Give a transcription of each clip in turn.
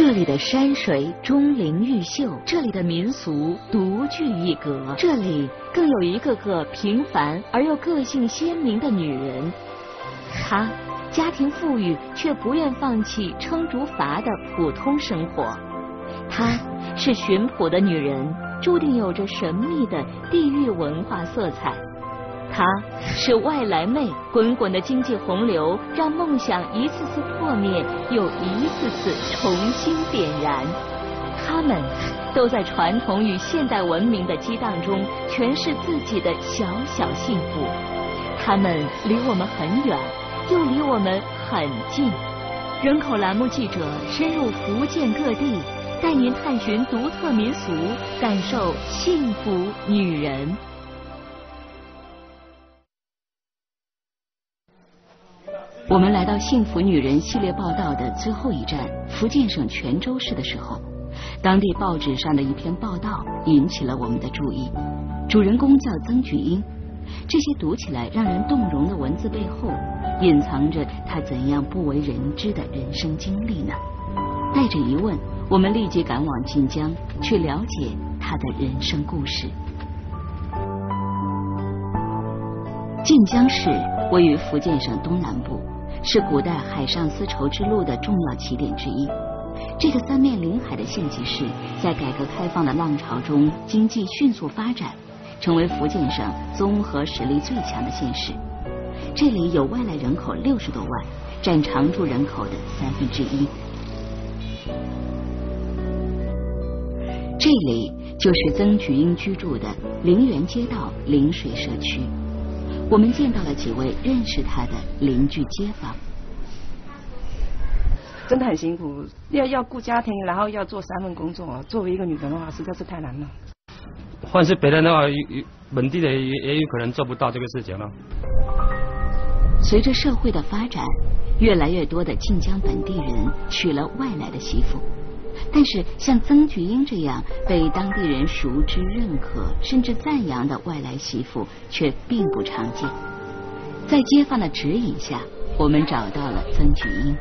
这里的山水钟灵毓秀，这里的民俗独具一格，这里更有一个个平凡而又个性鲜明的女人。她家庭富裕，却不愿放弃撑竹筏的普通生活。她是寻朴的女人，注定有着神秘的地域文化色彩。她是外来妹，滚滚的经济洪流让梦想一次次破灭，又一次次重新点燃。她们都在传统与现代文明的激荡中诠释自己的小小幸福。她们离我们很远，又离我们很近。人口栏目记者深入福建各地，带您探寻独特民俗，感受幸福女人。我们来到幸福女人系列报道的最后一站福建省泉州市的时候，当地报纸上的一篇报道引起了我们的注意。主人公叫曾菊英，这些读起来让人动容的文字背后，隐藏着她怎样不为人知的人生经历呢？带着疑问，我们立即赶往晋江，去了解她的人生故事。晋江市位于福建省东南部，是古代海上丝绸之路的重要起点之一。这个三面临海的县级市，在改革开放的浪潮中，经济迅速发展，成为福建省综合实力最强的县市。这里有外来人口60多万，占常住人口的1/3。这里就是曾菊英居住的陵园街道陵水社区。我们见到了几位认识他的邻居街坊。 真的很辛苦，要顾家庭，然后要做3份工作，作为一个女人的话，实在是太难了。 换是别人的话，本地的也有可能做不到这个事情了。 随着社会的发展，越来越多的晋江本地人娶了外来的媳妇，但是像曾菊英这样被当地人熟知、认可甚至赞扬的外来媳妇却并不常见。在街坊的指引下，我们找到了曾菊英。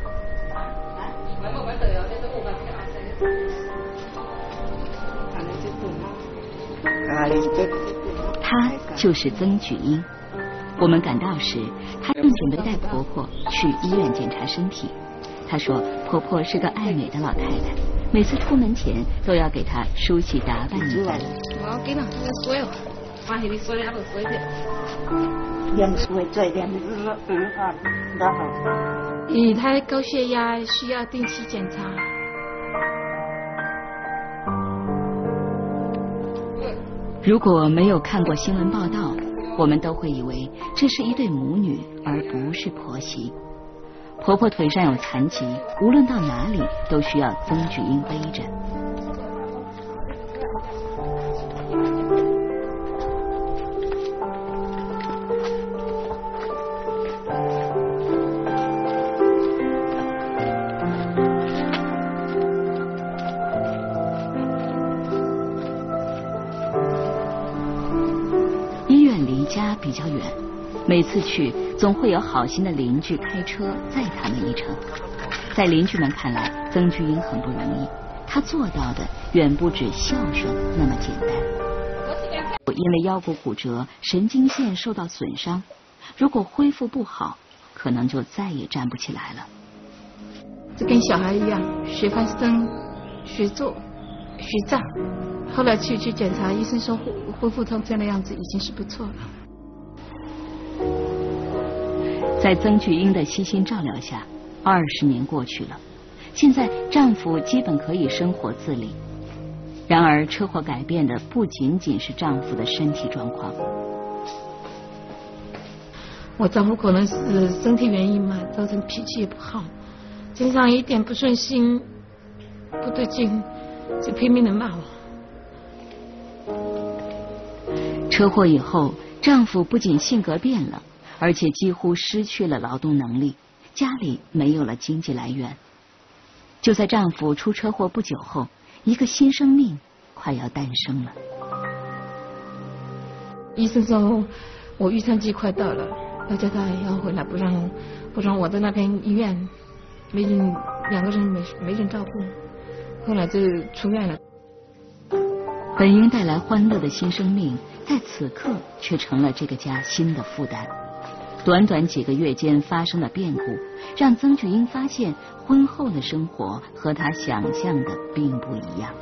她就是曾菊英。我们赶到时，她正准备带婆婆去医院检查身体。她说婆婆是个爱美的老太太，每次出门前都要给她梳洗打扮一番。 我给她水哦，把你的水拿到水的。她高血压需要定期检查。 如果没有看过新闻报道，我们都会以为这是一对母女，而不是婆媳。婆婆腿上有残疾，无论到哪里都需要曾菊英背着。家比较远，每次去总会有好心的邻居开车载他们一程。在邻居们看来，曾菊英很不容易，她做到的远不止孝顺那么简单。因为腰骨骨折，神经线受到损伤，如果恢复不好，可能就再也站不起来了。 就跟小孩一样，学翻身、学坐、学站。后来去检查，医生说恢复成这样的样子已经是不错了。 在曾菊英的悉心照料下，20年过去了，现在丈夫基本可以生活自理。然而车祸改变的不仅仅是丈夫的身体状况。 我丈夫可能是身体原因嘛，造成脾气也不好，经常一点不顺心、不对劲就拼命的骂我。 车祸以后，丈夫不仅性格变了，而且几乎失去了劳动能力，家里没有了经济来源。就在丈夫出车祸不久后，一个新生命快要诞生了。 医生说我预产期快到了，要叫他要回来，不让我在那边医院没人2个人没人照顾。 后来就出院了。 本应带来欢乐的新生命，在此刻却成了这个家新的负担。短短几个月间发生的变故，让曾菊英发现婚后的生活和她想象的并不一样。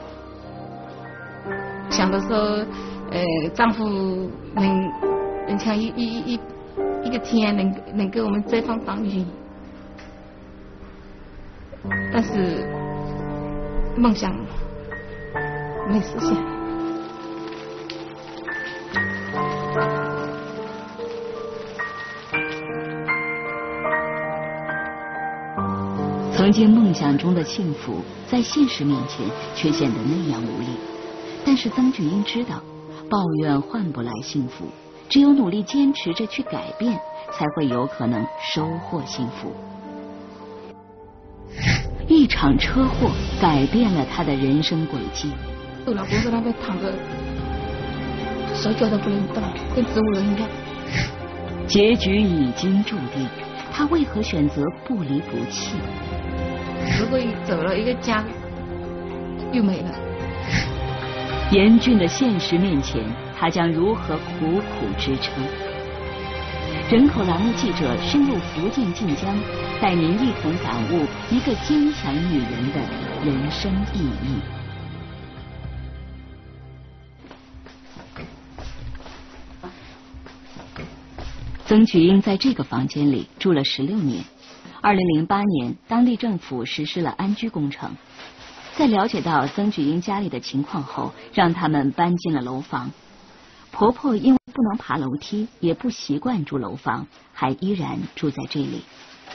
想的说，丈夫能像一个天能给我们遮风挡雨，但是梦想没实现。 曾经梦想中的幸福，在现实面前却显得那样无力。但是曾菊英知道，抱怨换不来幸福，只有努力坚持着去改变，才会有可能收获幸福。一场车祸改变了她的人生轨迹。 我老公在那边躺着，手脚都不能动，跟植物人一样。 结局已经注定，她为何选择不离不弃？ 如果走了，一个家又没了。 严峻的现实面前，她将如何苦苦支撑？人口栏目记者深入福建晋江，带您一同感悟一个坚强女人的人生意义。曾菊英在这个房间里住了16年。2008年，当地政府实施了安居工程。在了解到曾菊英家里的情况后，让他们搬进了楼房。婆婆因为不能爬楼梯，也不习惯住楼房，还依然住在这里。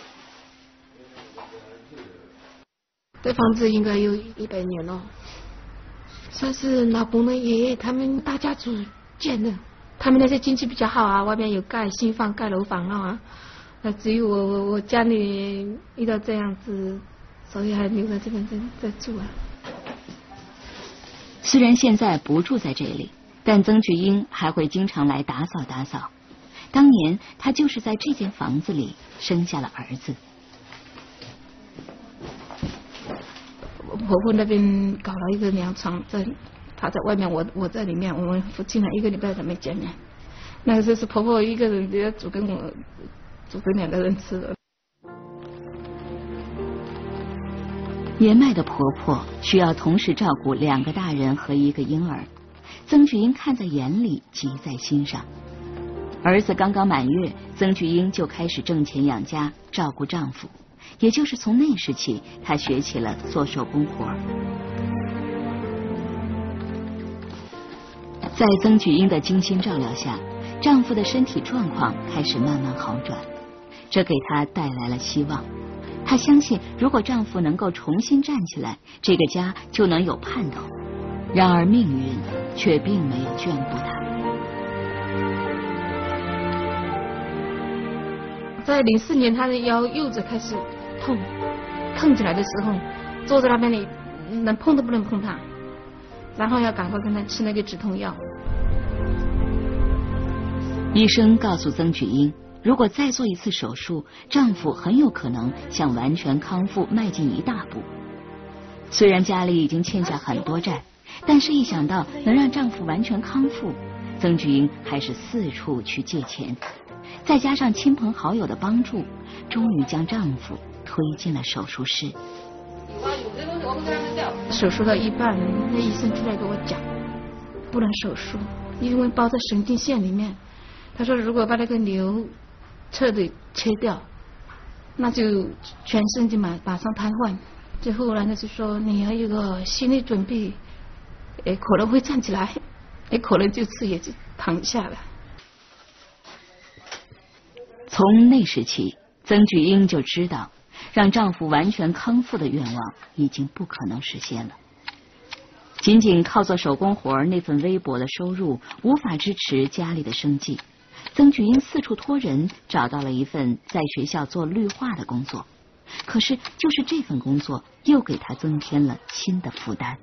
这房子应该有100年了，算是老公的爷爷他们大家族建的。他们那些经济比较好啊，外面有新房盖楼房了啊。那只有我家里遇到这样子，所以还留在这边在住啊。 虽然现在不住在这里，但曾菊英还会经常来打扫打扫。当年她就是在这间房子里生下了儿子。 婆婆那边搞了一个凉床，她在外面，我在里面，我们夫妻俩1个礼拜都没见面。那个时候是婆婆一个人要煮给我煮给2个人吃的。 年迈的婆婆需要同时照顾2个大人和1个婴儿，曾菊英看在眼里，急在心上。儿子刚刚满月，曾菊英就开始挣钱养家，照顾丈夫。也就是从那时起，她学起了做手工活。在曾菊英的精心照料下，丈夫的身体状况开始慢慢好转，这给她带来了希望。她相信，如果丈夫能够重新站起来，这个家就能有盼头。然而命运却并没有眷顾她。 在04年，她的腰右肘开始痛起来的时候，坐在那边你能碰都不能碰她，然后要赶快跟她吃那个止痛药。 医生告诉曾菊英，如果再做一次手术，丈夫很有可能向完全康复迈进一大步。虽然家里已经欠下很多债，但是一想到能让丈夫完全康复，曾菊英还是四处去借钱。再加上亲朋好友的帮助，终于将丈夫推进了手术室。 手术到一半，那医生出来跟我讲，不能手术，因为包在神经线里面。他说如果把那个瘤彻底切掉，那就全身就马上瘫痪。最后呢，他就说你要有个心理准备，可能会站起来，也可能就此也就躺下了。 从那时起，曾菊英就知道，让丈夫完全康复的愿望已经不可能实现了。仅仅靠做手工活那份微薄的收入，无法支持家里的生计。曾菊英四处托人，找到了一份在学校做绿化的工作。可是，就是这份工作，又给她增添了新的负担。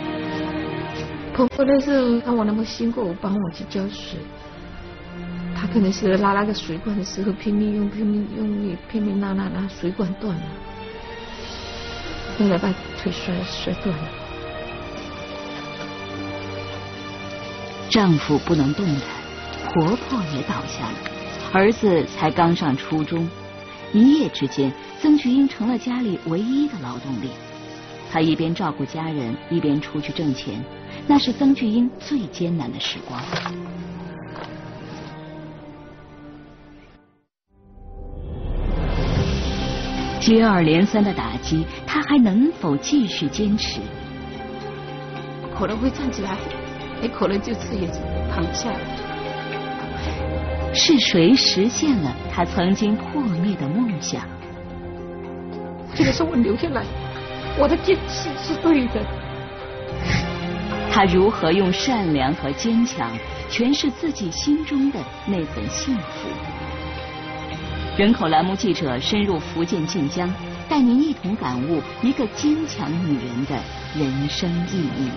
婆婆那时候看我那么辛苦，帮我去浇水，她可能是拉那个水管的时候拼命用拉水管断了，后来把腿摔断了。 丈夫不能动弹，婆婆也倒下了，儿子才刚上初中，一夜之间，曾菊英成了家里唯一的劳动力。她一边照顾家人，一边出去挣钱，那是曾菊英最艰难的时光。接二连三的打击，她还能否继续坚持？ 可能会站起来，也可能就此也躺下了。 是谁实现了她曾经破灭的梦想？ 这个是我留下来，我的坚持是对的。 她如何用善良和坚强诠释自己心中的那份幸福？人口栏目记者深入福建晋江，带您一同感悟一个坚强女人的人生意义。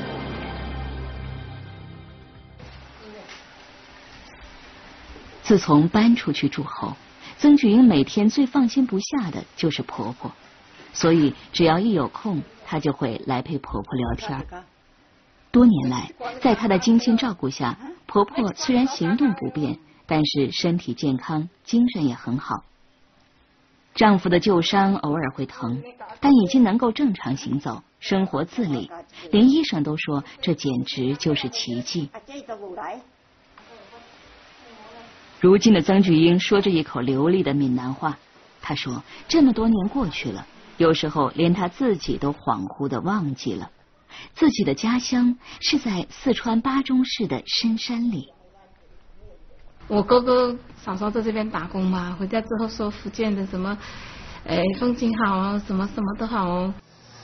自从搬出去住后，曾菊英每天最放心不下的就是婆婆，所以只要一有空，她就会来陪婆婆聊天。多年来，在她的精心照顾下，婆婆虽然行动不便，但是身体健康，精神也很好。丈夫的旧伤偶尔会疼，但已经能够正常行走，生活自理，连医生都说这简直就是奇迹。如今的曾菊英说着一口流利的闽南话，她说这么多年过去了，有时候连她自己都恍惚地忘记了，自己的家乡是在四川巴中市的深山里。 我哥哥嫂嫂在这边打工嘛，回家之后说福建的什么，风景好哦，什么什么都好哦。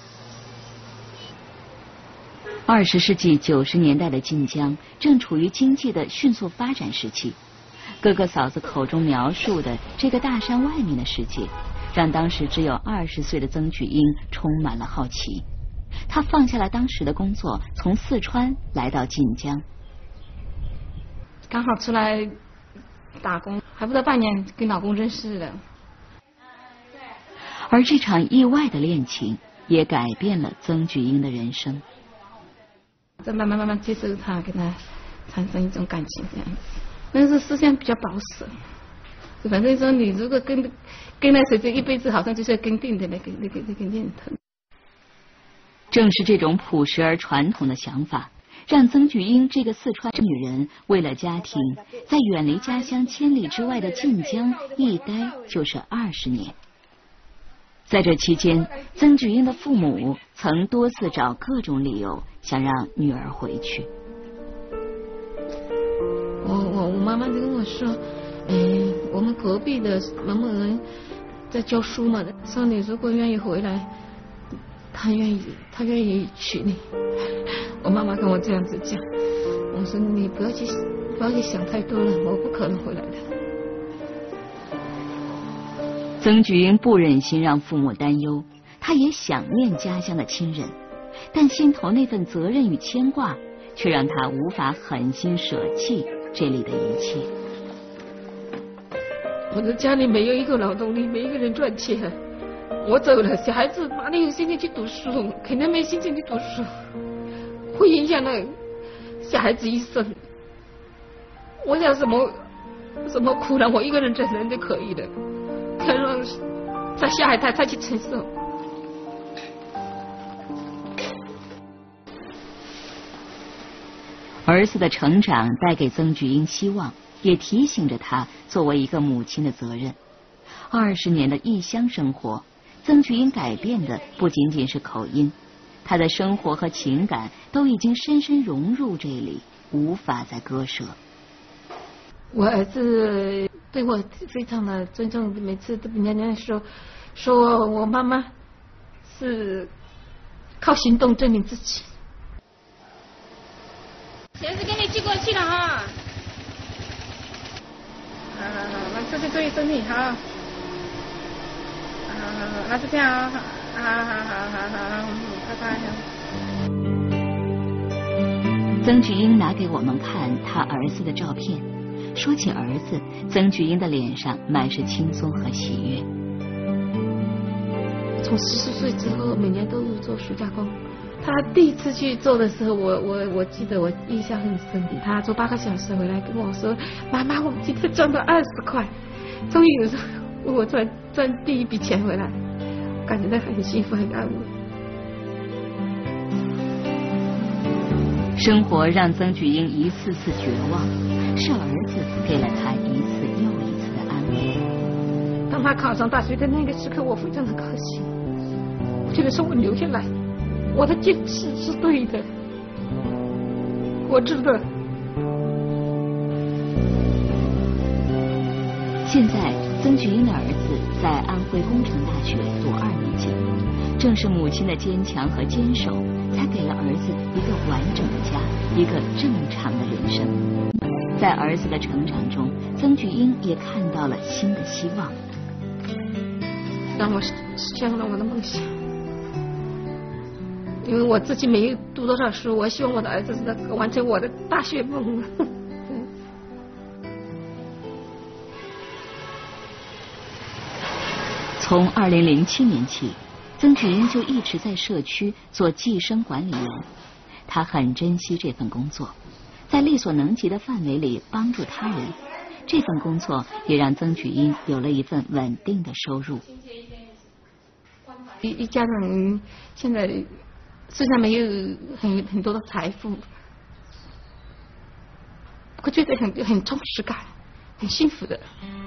20世纪90年代的晋江正处于经济的迅速发展时期，哥哥嫂子口中描述的这个大山外面的世界，让当时只有20岁的曾菊英充满了好奇。她放下了当时的工作，从四川来到晋江， 刚好出来打工，还不到半年跟老公认识了。 而这场意外的恋情也改变了曾菊英的人生。 再慢慢接受他，跟他产生一种感情这样子。但是思想比较保守，反正说你如果跟那谁，这一辈子好像就是跟定的那个念头。 正是这种朴实而传统的想法，让曾菊英这个四川女人为了家庭，在远离家乡千里之外的晋江一待就是20年。在这期间，曾菊英的父母曾多次找各种理由想让女儿回去。 我妈妈就跟我说，我们隔壁的某某人在教书嘛，说你如果愿意回来，他愿意娶你。我妈妈跟我这样子讲，我说你不要去想太多了，我不可能回来的。 曾菊英不忍心让父母担忧，她也想念家乡的亲人，但心头那份责任与牵挂，却让她无法狠心舍弃这里的一切。 我的家里没有一个劳动力，没一个人赚钱，我走了，小孩子哪里有心情去读书？肯定没心情去读书，会影响到小孩子一生。我想什么苦难，我一个人承担就可以了，可让在下一代再去承受。 儿子的成长带给曾菊英希望，也提醒着她作为一个母亲的责任。20年的异乡生活，曾菊英改变的不仅仅是口音，她的生活和情感都已经深深融入这里，无法再割舍。 我儿子对我非常的尊重，每次都人家说我妈妈是靠行动证明自己。鞋子给你寄过去了哈。好，那这就注意身体好。好，那就这样啊。好，拜拜。 曾菊英拿给我们看她儿子的照片， 说起儿子，曾菊英的脸上满是轻松和喜悦。 从14岁之后，每年都做暑假工。他第一次去做的时候，我记得我印象很深。他做8个小时回来跟我说：“妈妈，我今天赚到20块，终于有我赚第一笔钱回来，感觉到很幸福，很安慰。” 生活让曾菊英一次次绝望，是儿子给了她一次又一次的安慰。 当他考上大学的那个时刻，我非常的高兴，我觉得是我留下来，我的坚持是对的，我知道。 现在，曾菊英的儿子在安徽工程大学读2年级，正是母亲的坚强和坚守，才给了儿子一个完整的家，一个正常的人生。在儿子的成长中，曾菊英也看到了新的希望， 让我实现了我的梦想。因为我自己没有读多少书，我希望我的儿子能完成我的大学梦。 从2007年起，曾菊英就一直在社区做计生管理员。她很珍惜这份工作，在力所能及的范围里帮助他人。这份工作也让曾菊英有了一份稳定的收入。 一家人现在虽然没有很多的财富，我觉得很充实感，很幸福的。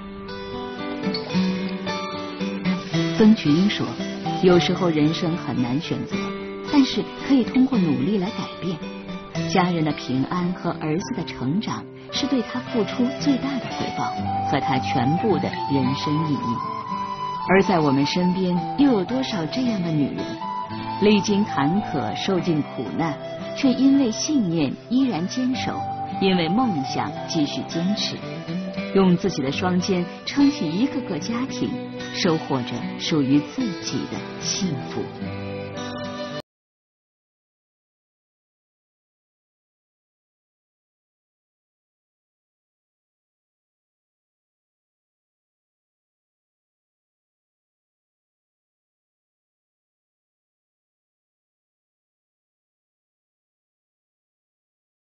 曾菊英说，有时候人生很难选择，但是可以通过努力来改变。家人的平安和儿子的成长是对他付出最大的回报，和他全部的人生意义。而在我们身边又有多少这样的女人，历经坎坷，受尽苦难，却因为信念依然坚守，因为梦想继续坚持，用自己的双肩撑起一个个家庭，收获着属于自己的幸福。